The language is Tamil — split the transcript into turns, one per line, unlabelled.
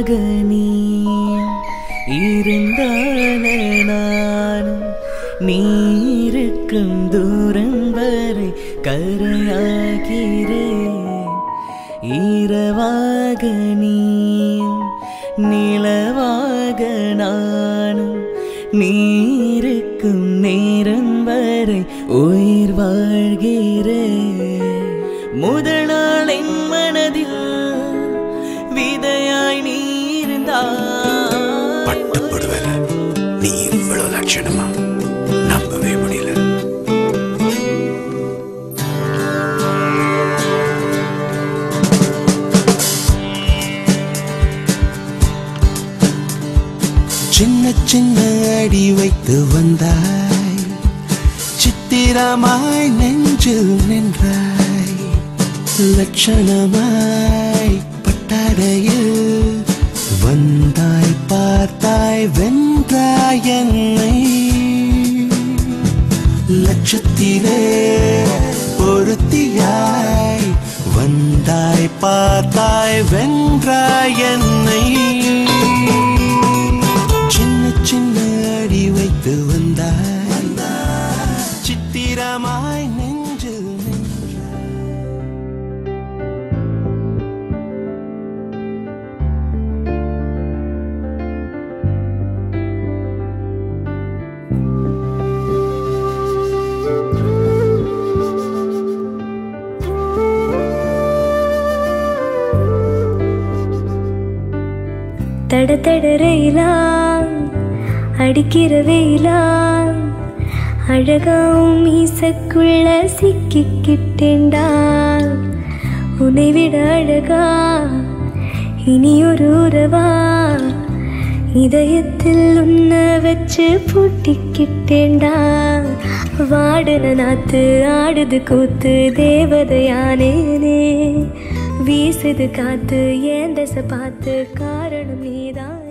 நீ இருந்தான நானும் நீருக்கும் தூரம் வரை கரையாகிறேன். இரவாக நீயும் நிலவாக நானும் நீருக்கும் நேரம் வரை உயிர் வாழ்கிறேன். முதல் நாள் என் மனதில் விதையாய் நீ இருந்தாய்.
பட்டப்படுவல நீ இவ்வளவு லட்சணமா நம்பவே முடியல. சின்ன சின்ன அடி வைத்து வந்தாய், சித்திரமாய் நெஞ்சில் நின்றாய். லட்சணமாய் பட்டடையில் வந்தாய், பார்த்தாய், வென்றாய் என்னை. லட்சத்திலே பொருத்தியாய் வந்தாய், பார்த்தாய், வென்றாய் என்னை. சின்ன சின்ன அடி வைத்து வந்தாய், சித்திரமாய் நெஞ்சில் நின்றாய்.
தட தட ரயிலா அடிக்கிற வெயிலா, அழகாவும் மீசக்குள்ள சிக்கிக்கிட்டேண்டா. உன்னை விட அழகா இனி ஒரு உறவா, இதயத்தில் உன்ன வச்சு பூட்டிக்கிட்டேண்டா. வாடுன நாத்து ஆடுது கூத்து தேவதையானேனே, வீசுது காத்து ஏன் தசை பார்த்து காரணம் நீதான்.